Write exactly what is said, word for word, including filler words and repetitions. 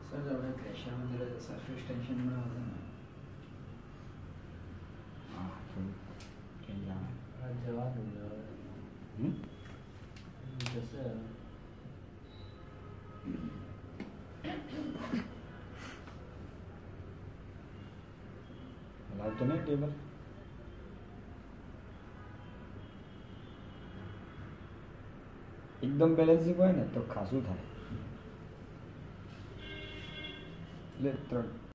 Sir जेवढे pressure मध्ये राहतं सरफेस टेन्शन मुळे होतं ना. हां केला जवाब हम्म जसं लावतो नाही टेबल एकदम બેલેન્સિંગ હોય ને તો ખાસું થાય એટલે ત્રણ